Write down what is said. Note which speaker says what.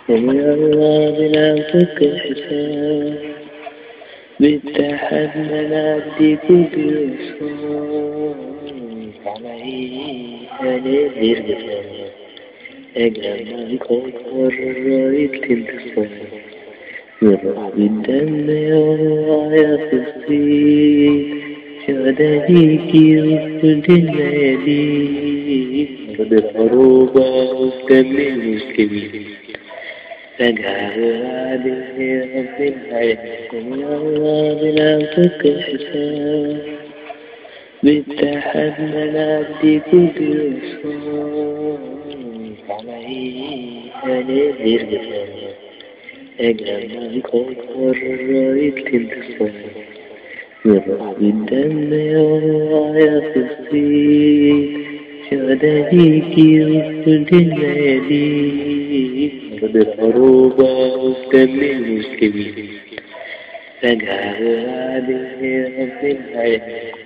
Speaker 1: يا الله بنعطيك الحساب بالتحد نعدي كل صوت عليها نادر بثانية أجمل كفر رأيت انتصار يروح بالدم يا الله يا فلسطين شهدائك وفد الليالي أرض العروبة والدم الكبير فجعل عليه رب العالمين يا الله بنعطيك الحساب بالتحد نعدي كل صوت عليها نادر بثانية أجمل كفر رأيت انتصار يروح بالدم يا الله يا فلسطين شهدائك وفد الليالي أرض العروبة والدم الكبير فجعل عليه رب العالمين